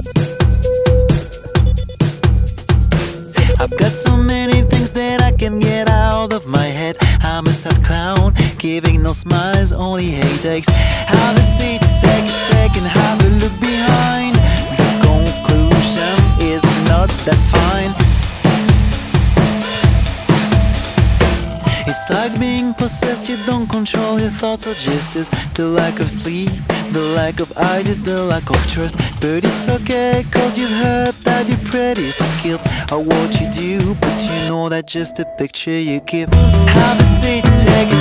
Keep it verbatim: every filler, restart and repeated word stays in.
I've got so many things that I can get out of my head. I'm a sad clown, giving no smiles, only headaches. Have a seat, take a second, have a look behind. The conclusion is not that fine. It's like being possessed, you don't control your thoughts or gestures. The lack of sleep, the lack of ideas, the lack of trust. But it's okay, cause you've heard that you're pretty skilled at what you do, but you know that's just a picture you give. Have a seat, take